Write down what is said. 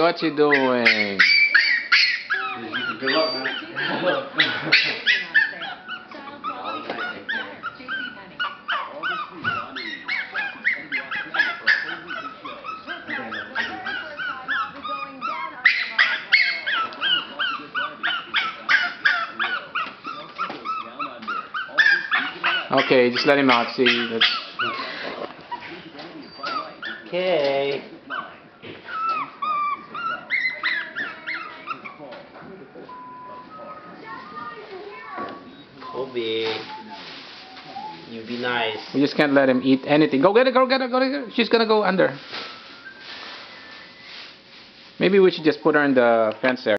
what you doing? Good luck, man. Okay, just let him out. See, that's... Okay. Kobe, you be nice. We just can't let him eat anything. Go get it, go get it, go get it. She's gonna go under. Maybe we should just put her in the fence there.